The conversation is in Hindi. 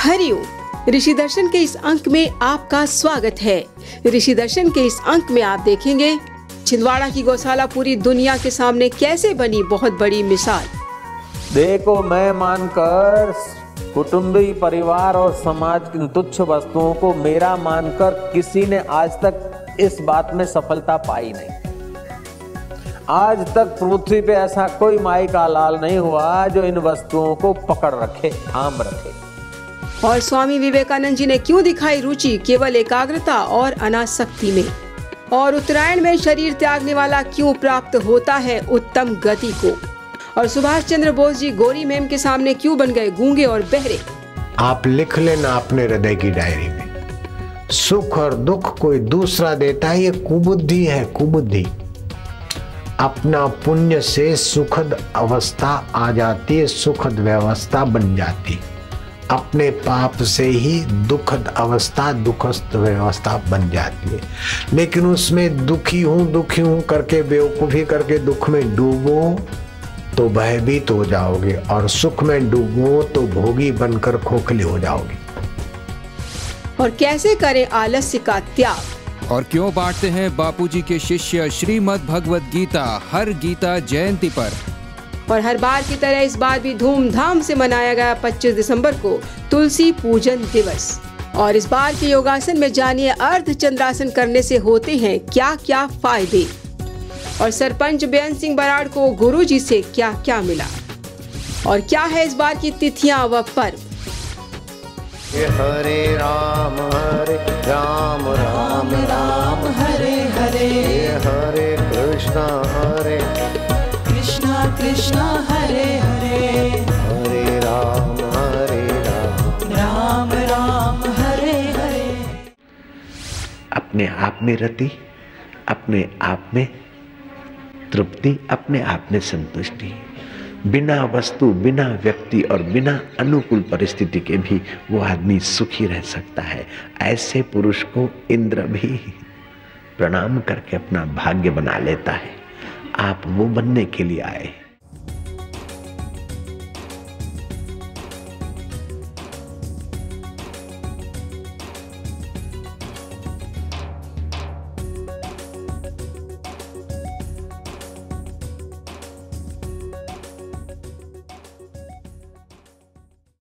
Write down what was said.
हरिओम। ऋषि दर्शन के इस अंक में आपका स्वागत है। ऋषि दर्शन के इस अंक में आप देखेंगे छिंदवाड़ा की गौशाला पूरी दुनिया के सामने कैसे बनी बहुत बड़ी मिसाल। देखो, मैं मानकर कुटुंबी परिवार और समाज की तुच्छ वस्तुओं को मेरा मानकर किसी ने आज तक इस बात में सफलता पाई नहीं। आज तक पृथ्वी पे ऐसा कोई माई का लाल नहीं हुआ जो इन वस्तुओं को पकड़ रखे, थाम रखे। और स्वामी विवेकानंद जी ने क्यों दिखाई रुचि केवल एकाग्रता और अनासक्ति में? और उत्तरायण में शरीर त्यागने वाला क्यों प्राप्त होता है उत्तम गति को? और सुभाष चंद्र बोस जी गोरी मैम के सामने क्यों बन गए गूंगे और बहरे? आप लिख लेना अपने हृदय की डायरी में, सुख और दुख कोई दूसरा देता है, ये कुबुद्धि है, कुबुद्धि। अपना पुण्य से सुखद अवस्था आ जाती है, सुखद व्यवस्था बन जाती। अपने पाप से ही दुखद अवस्था, दुखद व्यवस्था बन जाती है। लेकिन उसमें दुखी हूं करके बेवकूफी करके दुख में डूबो तो भयभीत हो जाओगे, और सुख में डूबो तो भोगी बनकर खोखले हो जाओगे। और कैसे करें आलस्य का त्याग? और क्यों बांटते हैं बापूजी के शिष्य श्रीमद् भगवत गीता हर गीता जयंती पर? और हर बार की तरह इस बार भी धूमधाम से मनाया गया 25 दिसंबर को तुलसी पूजन दिवस। और इस बार के योगासन में जानिए अर्ध चंद्रासन करने से होते हैं क्या क्या फायदे, और सरपंच बेअंत सिंह बराड़ को गुरुजी से क्या क्या मिला, और क्या है इस बार की तिथियां व पर्व। हरे राम राम राम हरे हरे, हरे कृष्णा कृष्णा हरे हरे, हरे राम राम राम हरे हरे। अपने आप में रति, अपने आप में तृप्ति, अपने आप में संतुष्टि। बिना वस्तु, बिना व्यक्ति और बिना अनुकूल परिस्थिति के भी वो आदमी सुखी रह सकता है। ऐसे पुरुष को इंद्र भी प्रणाम करके अपना भाग्य बना लेता है। आप वो बनने के लिए आए।